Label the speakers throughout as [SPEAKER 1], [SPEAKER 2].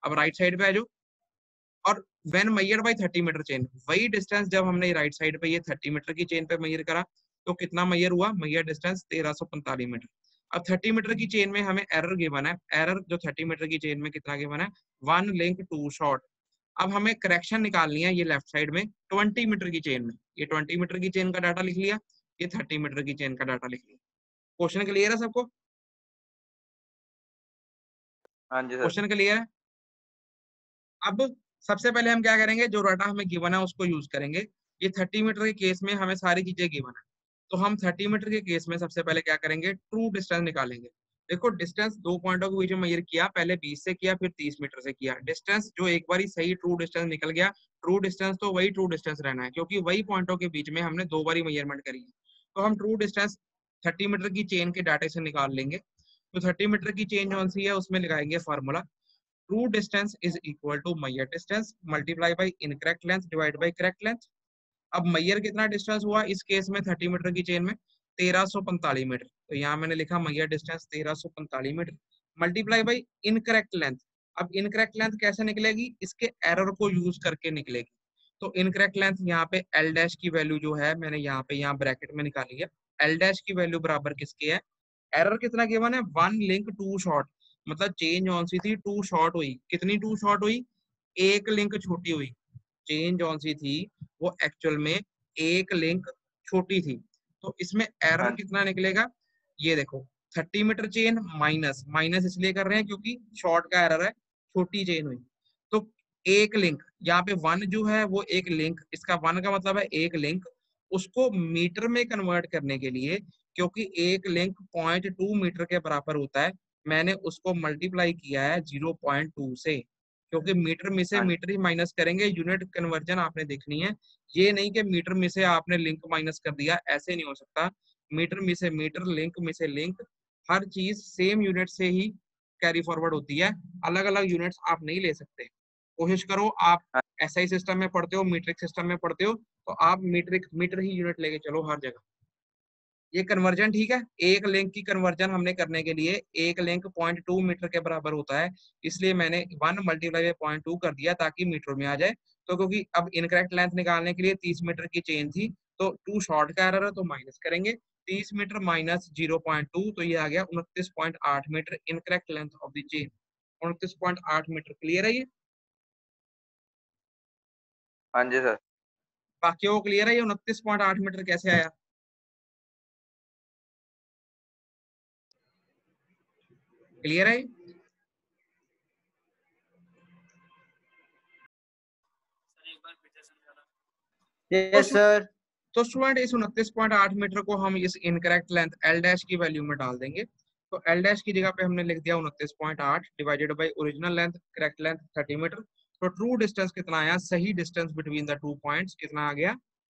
[SPEAKER 1] अब right side पे आ जाओ, और when measured by 30 metre chain, वही डिस्टेंस जब हमने राइट साइड पे ये 30 मीटर की चेन पे मेजर करा तो कितना मेजर हुआ, मेजर डिस्टेंस 1345 मीटर। अब 30 मीटर की चेन में हमें एरर गिवन है, एरर जो 30 मीटर की चेन में कितना गिवन है, 1 लिंक 2 शॉर्ट। अब हमें करेक्शन निकालनी है ये लेफ्ट साइड में 20 मीटर की चेन में, ये 20 मीटर की चेन का डाटा लिख लिया, ये 30 मीटर की चेन का डाटा लिख लिया। क्वेश्चन क्लियर है सबको?
[SPEAKER 2] हाँ जी सर।
[SPEAKER 1] क्वेश्चन क्लियर है? अब सबसे पहले हम क्या करेंगे, जो डाटा हमें गिवन है उसको यूज करेंगे। ये 30 मीटर के केस में हमें सारी चीजें गिवन है, तो हम 30 मीटर के केस में सबसे पहले क्या करेंगे, ट्रू डिस्टेंस निकालेंगे। देखो डिस्टेंस दो पॉइंटों के बीच में मेजर किया, पहले 20 से किया फिर 30 मीटर से किया। डिस्टेंस जो एक बार सही ट्रू डिस्टेंस निकल गया, ट्रू डिस्टेंस तो वही ट्रू डिस्टेंस रहना है, क्योंकि वही पॉइंटों के बीच में हमने दो बार मेजरमेंट करी है। तो हम ट्रू डिस्टेंस 30 मीटर की चेन के डाटे से निकाल लेंगे। तो 30 मीटर की चेन कौन सी है, उसमें लगाएंगे formula, true distance is equal to measure distance multiply by incorrect length divide by correct length. अब मैयर कितना डिस्टेंस हुआ इस केस में 30 मीटर की चेन में, 1345 मीटर, तो यहाँ मैंने लिखा मैयर distance 1345 metre multiply by incorrect length. अब इनकरेक्ट लेंथ कैसे निकलेगी, इसके एरर को यूज करके निकलेगी। तो इनकरेक्ट लेंथ यहाँ पे एल डैश की वैल्यू जो है मैंने यहाँ पे ब्रैकेट में निकाली है, एल डैश की वैल्यू बराबर किसके है, एरर कितना गिवन है, 1 लिंक 2 शॉर्ट, मतलब चेंज ऑन सी थी 2 शॉर्ट हुई, कितनी 2 शॉर्ट हुई, एक लिंक छोटी हुई। चेंज ऑन सी थी वो एक्चुअल में एक लिंक छोटी थी, तो इसमें एरर
[SPEAKER 2] हाँ
[SPEAKER 1] कितना निकलेगा, ये देखो 30 मीटर चेन माइनस माइनस इसलिए कर रहे हैं क्योंकि शॉर्ट का एरर है, छोटी चेन हुई। तो एक लिंक यहाँ पे 1 जो है वो एक लिंक, इसका 1 का मतलब है एक लिंक, उसको मीटर में कन्वर्ट करने के लिए, क्योंकि एक लिंक 0.2 मीटर के बराबर होता है, मैंने उसको मल्टीप्लाई किया है 0.2 से, क्योंकि मीटर में से
[SPEAKER 2] हाँ
[SPEAKER 1] मीटर ही माइनस करेंगे, यूनिट कन्वर्जन आपने देखनी है। ये नहीं कि मीटर में से आपने लिंक माइनस कर दिया, ऐसे नहीं हो सकता। मीटर में से मीटर, लिंक में से लिंक, हर चीज सेम यूनिट से ही कैरी फॉरवर्ड होती है, अलग अलग यूनिट्स आप नहीं ले सकते। कोशिश करो, आप
[SPEAKER 2] हाँ
[SPEAKER 1] एसआई सिस्टम में पढ़ते हो, मीट्रिक सिस्टम में पढ़ते हो, तो आप मीटर ही यूनिट लेके चलो हर जगह। ये कन्वर्जन ठीक है, एक लिंक की कन्वर्जन हमने करने के लिए, एक लिंक 0.2 मीटर के बराबर होता है, इसलिए मैंने 1 मल्टीप्लाई बाय 0.2 कर दिया ताकि मीटर में आ जाए। तो क्योंकि अब इनकरेक्ट लेंथ निकालने के लिए 30 मीटर की चेन थी, तो 2 शॉर्ट का एरर है तो माइनस करेंगे, 30 मीटर माइनस 0.2, तो ये आ गया 29.8 metre incorrect length of the chain. 29.8 metre, clear है ये?
[SPEAKER 2] हाँ जी सर।
[SPEAKER 1] बाकियों को क्लियर है ये 29.8 मीटर कैसे आया? क्लियर है?
[SPEAKER 2] Yes sir.
[SPEAKER 1] तो स्टूडेंट इस 29.8 मीटर को हम इस इनकरेक्ट लेंथ एल डैश की वैल्यू में डाल देंगे। तो एल डैश की जगह पे हमने लिख दिया 29.8 divided by original length, correct length 30 metre. तो ट्रू डिस्टेंस कितना आया, सही distance between the two points कितना आ गया,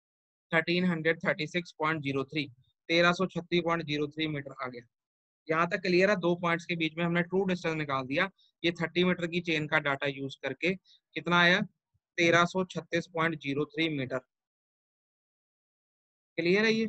[SPEAKER 1] 1336.03, 1336.03 मीटर आ गया। यहाँ तक क्लियर है? दो पॉइंट्स के बीच में हमने ट्रू डिस्टेंस निकाल दिया, ये 30 मीटर की चेन का डाटा यूज करके कितना आया, 1336.03 मीटर। क्लियर है ये?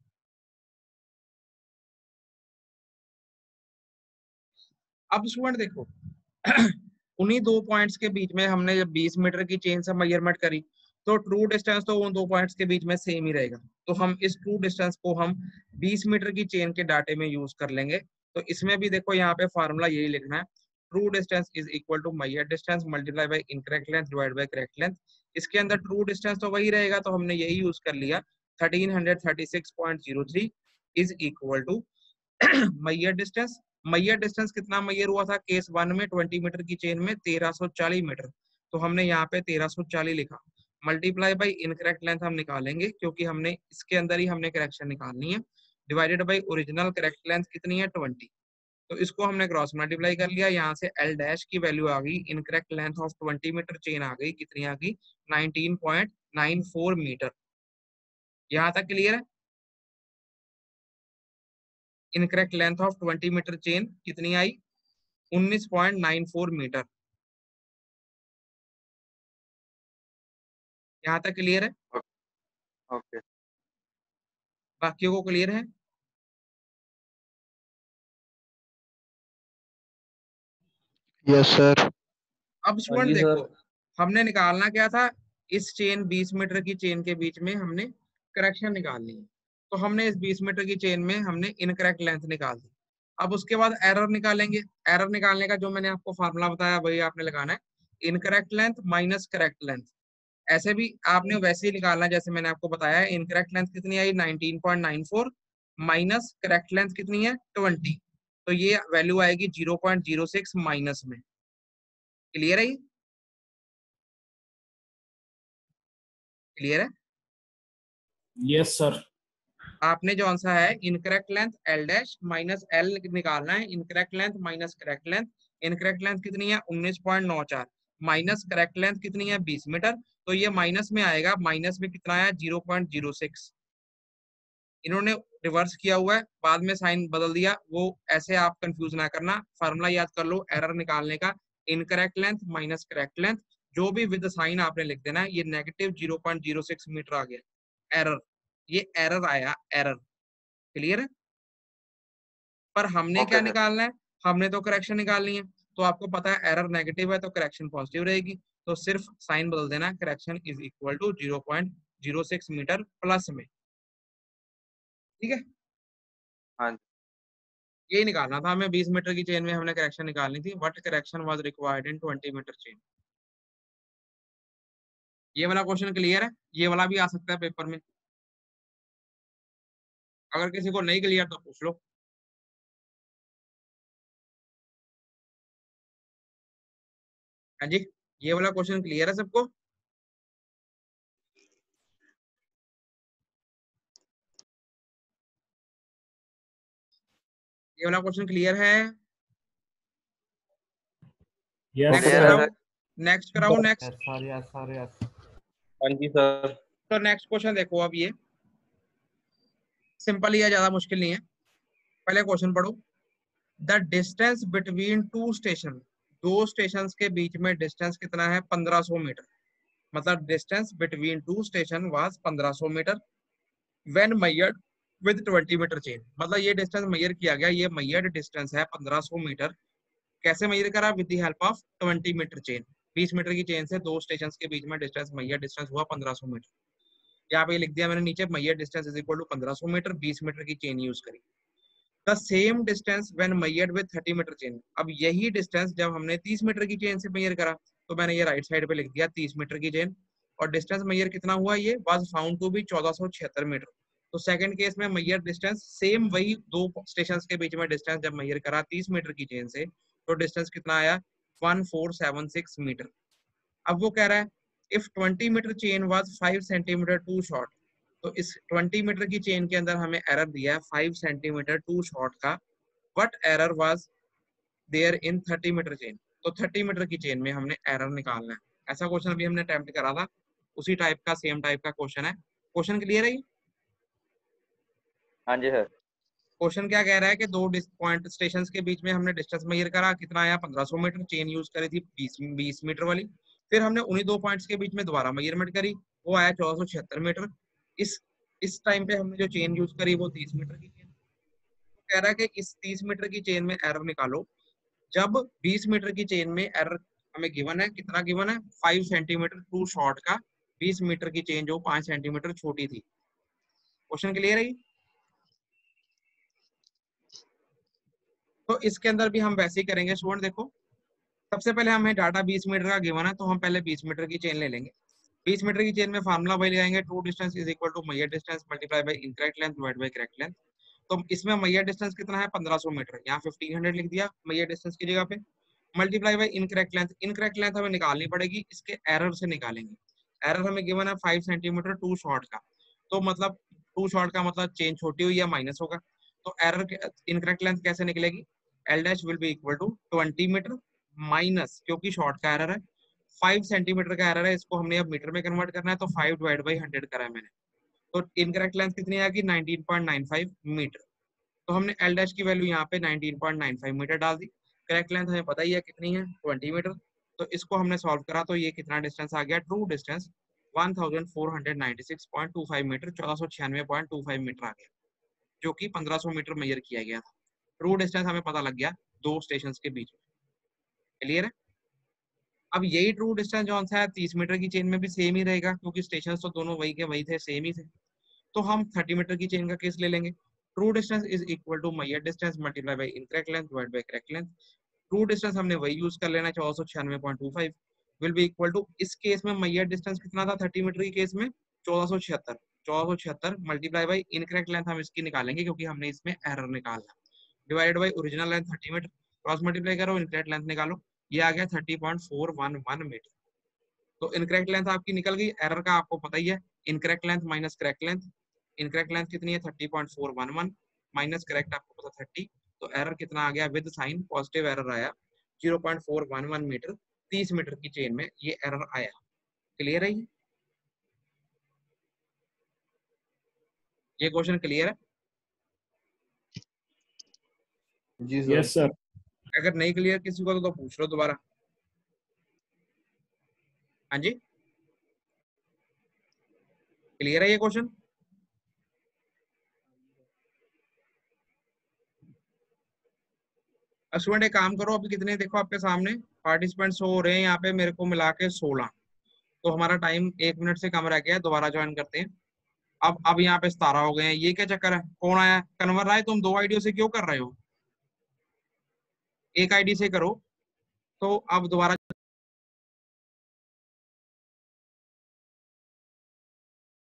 [SPEAKER 1] अब स्टूडेंट देखो उन्हीं दो पॉइंट्स के बीच में हमने जब 20 मीटर की चेन से मेजरमेंट करी, तो ट्रू डिस्टेंस तो उन दो पॉइंट्स के बीच में सेम ही रहेगा। तो हम इस ट्रू डिस्टेंस को हम 20 मीटर की चेन के डाटे में यूज कर लेंगे। तो इसमें भी देखो यहाँ पे फार्मूला यही लिखना है, true distance is equal to measure distance multiply by incorrect length divide by correct length. इसके अंदर ट्रू डिस्टेंस तो वही रहेगा, तो हमने यही यूज कर लिया, 1336.03 इज इक्वल टू मैयर डिस्टेंस। मैयर डिस्टेंस कितना मैयर हुआ था केस 1 में, 20 मीटर की चेन में 1340 मीटर, तो हमने यहाँ पे 1340 लिखा, मल्टीप्लाई बाय इनकरेक्ट लेंथ हम निकालेंगे क्योंकि हमने इसके अंदर ही हमने करेक्शन निकालनी है, divided by original correct length कितनी है 20, तो इसको हमने क्रॉस मल्टीप्लाई कर लिया, यहाँ से एल डैश की वैल्यू आ गई, incorrect length of 20 metre chain आ गई, कितनी आ गई, 19.94 मीटर। यहाँ तक क्लियर है? Incorrect length of 20 metre chain कितनी आई, 19.94 मीटर। यहाँ तक क्लियर है?
[SPEAKER 2] ओके।
[SPEAKER 1] बाकियों को क्लियर है?
[SPEAKER 3] Yes sir.
[SPEAKER 1] अब
[SPEAKER 3] हाँ
[SPEAKER 1] स्टूडेंट
[SPEAKER 3] जी
[SPEAKER 1] देखो,
[SPEAKER 3] सर।
[SPEAKER 1] हमने निकालना क्या था, इस चेन 20 मीटर की चेन के बीच में हमने करेक्शन निकालनी है। तो हमने इस 20 मीटर की चेन में हमने इनकरेक्ट लेंथ निकाल दी। अब उसके बाद एरर निकालेंगे। एरर निकालने का जो मैंने आपको फार्मूला बताया वही आपने लगाना है, incorrect length minus correct length. ऐसे भी आपने वैसे ही निकालना है जैसे मैंने आपको बताया है। इनकरेक्ट लेंथ कितनी आई, 19.94 माइनस करेक्ट लेंथ कितनी है, 20। तो ये वैल्यू आएगी 0.06 माइनस में। क्लियर है? क्लियर है?
[SPEAKER 3] Yes sir.
[SPEAKER 1] आपने जो आंसर है incorrect length L dash minus L निकालना है। Incorrect length minus correct length. Incorrect length कितनी है, 19.94 माइनस करेक्ट लेंथ कितनी है, 20 मीटर। तो ये माइनस में आएगा, माइनस में कितना आया, 0.06। इन्होंने रिवर्स किया हुआ है, बाद में साइन बदल दिया, वो ऐसे आप कंफ्यूज ना करना। फार्मूला याद कर लो एरर निकालने का, incorrect length minus correct length. जो भी विद साइन आपने लिख देना है। ये नेगेटिव 0.06 मीटर आ गया एरर, ये एरर आया एरर। क्लियर है? पर हमने क्या
[SPEAKER 2] ओके सर।
[SPEAKER 1] निकालना है, हमने तो करेक्शन निकालनी है। तो आपको पता है एरर नेगेटिव है तो करेक्शन पॉजिटिव रहेगी। तो सिर्फ साइन बदल देना, correction is equal to 0.06 metre plus में। ठीक है?
[SPEAKER 2] हाँ
[SPEAKER 1] यही निकालना था हमें। 20 मीटर की चेन में हमने करेक्शन निकालनी थी। What correction was required in 20 metre chain. ये वाला क्वेश्चन क्लियर है? ये वाला भी आ सकता है पेपर में, अगर किसी को नहीं क्लियर तो पूछ लो। हाँ जी, ये वाला क्वेश्चन क्लियर है सबको? ये वाला क्वेश्चन क्लियर है?
[SPEAKER 3] यस
[SPEAKER 1] नेक्स्ट
[SPEAKER 2] क्लियर है
[SPEAKER 3] सर।
[SPEAKER 1] कराऊं?
[SPEAKER 2] सर।
[SPEAKER 1] नेक्स्ट कराऊं? Next.
[SPEAKER 3] Yes sir, yes sir, yes. हाँ जी सर।
[SPEAKER 1] तो नेक्स्ट क्वेश्चन देखो, अब ये सिंपल ही है, ज्यादा मुश्किल नहीं है। पहले क्वेश्चन पढ़ो। The distance between two station, दो स्टेशन के बीच में डिस्टेंस कितना है, 1500 मीटर। मतलब distance between two station was 1500 metre when measured with 20 metre chain. मतलब ये डिस्टेंस मेजर किया गया, ये मेजर्ड डिस्टेंस है 1500 मीटर। कैसे मेजर करा, with the help of 20 metre chain. 20 metre की चेन से दो स्टेशन के बीच में डिस्टेंस, मेजर डिस्टेंस हुआ 1500 मीटर। यहाँ पे लिख दिया मैंने नीचे, measure distance is equal to 1500 metre, 20 metre की चेन यूज करी। The same distance when measured with 30 metre chain. अब यही डिस्टेंस जब हमने 30 मीटर की चेन से मेजर करा, तो मैंने ये राइट साइड पे लिख दिया 30 मीटर की चेन। और डिस्टेंस मेजर कितना हुआ, ये was found to be 1476 metre. तो सेकंड केस में मेजर डिस्टेंस सेम, वही दो स्टेशन के बीच में डिस्टेंस जब मेजर करा 30 मीटर की चेन से, तो डिस्टेंस कितना आया, 1476 मीटर। अब वो कह रहा है if 20 metre chain was 5 centimetre too short. तो इस 20 मीटर की चेन के अंदर हमें एरर दिया है 5 सेंटीमीटर टू शॉर्ट का। What error was there in 30 metre chain. तो 30 मीटर की चेन में हमने एरर निकालना है। ऐसा क्वेश्चन अभी हमने अटेम्प्ट करा था, उसी टाइप का, सेम टाइप का क्वेश्चन है। क्वेश्चन क्लियर है?
[SPEAKER 2] हाँ जी सर।
[SPEAKER 1] क्वेश्चन क्या कह रहा है कि दो पॉइंट स्टेशन के बीच में हमने डिस्टेंस मेजर करा, कितना आया, 1500 मीटर। चेन यूज करी थी 20 मीटर वाली। फिर हमने उन्हीं दो पॉइंट्स के बीच में दोबारा मेजरमेंट करी, वो आया 1476 मीटर। इस टाइम पे हमने जो चेन यूज करी वो 30 मीटर की चेन। तो कह रहा है कि इस 30 मीटर की चेन में एरर निकालो जब 20 मीटर की चेन में एरर हमें गिवन है, कितना गिवन है, 5 सेंटीमीटर टू शॉर्ट का। 20 मीटर की चेन जो 5 सेंटीमीटर छोटी थी। क्वेश्चन क्लियर है? तो इसके अंदर भी हम वैसे ही करेंगे स्टूडेंट। देखो, सबसे पहले हमें डाटा 20 मीटर का गिवन है, तो हम पहले 20 मीटर की चेन ले लेंगे। 20 मीटर की चेन में फार्मूला वही लगाएंगे, true distance is equal to measure distance multiply by incorrect length divide by correct length. तो इसमें मेजर डिस्टेंस कितना है, 1500 मीटर। यहाँ 1500 लिख दिया मेजर डिस्टेंस की जगह पे, multiply by incorrect length. Incorrect length हमें निकालनी पड़ेगी, इसके एरर से निकालेंगे। एरर हमें गिवन है 5 सेंटीमीटर टू शॉर्ट का। तो मतलब टू शॉर्ट का मतलब चेन छोटी हुई है, माइनस होगा। तो एरर इनकरेक्ट लेंथ कैसे निकलेगी, L dash will be equal to 20 metre minus, क्योंकि शॉर्ट का एरर है, 5 सेंटीमीटर का एरर है, इसको हमने अब मीटर में कन्वर्ट करना है, तो 5 डिवाइड बाई 100 करा है मैंने। तो इनकरेक्ट लेंथ कितनी आएगी, 19.95 मीटर। तो हमने एल डैश की वैल्यू यहाँ पे 19.95 मीटर डाल दी। करेक्ट लेंथ हमें पता ही है कितनी है, 20 मीटर। तो इसको हमने सॉल्व करा, तो ये कितना डिस्टेंस आ गया, ट्रू डिस्टेंस 1496.25 मीटर, 1496.25 मीटर आ गया, जो कि 1500 मीटर मेजर किया गया था। ट्रू डिस्टेंस हमें पता लग गया दो स्टेशन के बीच में। क्लियर है? अब यही ट्रू डिस्टेंस जो सा है 30 मीटर की चेन में भी सेम ही रहेगा, क्योंकि स्टेशन तो दोनों वही के वही थे, सेम ही थे। तो हम 30 मीटर की चेन का केस ले लेंगे। True distance is equal to मैयर distance multiply by incorrect length divide by correct length. True distance हमने वही यूज कर लेना, 1496.25 विल बी इक्वल टू, इस केस में मैयर डिस्टेंस कितना था 30 मीटर की केस में, 1476 मल्टीप्लाई बाय इनकरेक्ट लेंथ हम इसकी निकालेंगे क्योंकि हमने इसमें एरर निकाला, divided by original length 30 metre, cross multiply करो, इनकरेक्ट लेंथ निकालो, ये आ गया 30.411 मीटर। तो इनकरेक्ट लेंथ आपकी निकल गई, एरर का आपको पता ही है, incorrect length minus correct length. Incorrect length कितनी है 30.411 माइनस करेक्ट आपको पता 30, तो एरर कितना आ गया विद साइन पॉजिटिव एरर आया 0.411 मीटर 30 मीटर की चेन में ये एरर आया। क्लियर है? ये क्वेश्चन क्लियर है?
[SPEAKER 3] जी सर। Yes sir.
[SPEAKER 1] अगर नहीं क्लियर किसी को तो पूछ लो दोबारा। हाँ जी, क्लियर है ये क्वेश्चन? स्टूडेंट एक काम करो, अभी कितने देखो आपके सामने पार्टिसिपेंट्स हो रहे हैं यहाँ पे, मेरे को मिला के 16, तो हमारा टाइम 1 मिनट से कम रह गया है, दोबारा ज्वाइन करते हैं। अब यहाँ पे 17 हो गए हैं, ये क्या चक्कर है? कौन आया? कन्वर राय, तुम 2 आईडियो से क्यों कर रहे हो? एक आईडी से करो। तो अब दोबारा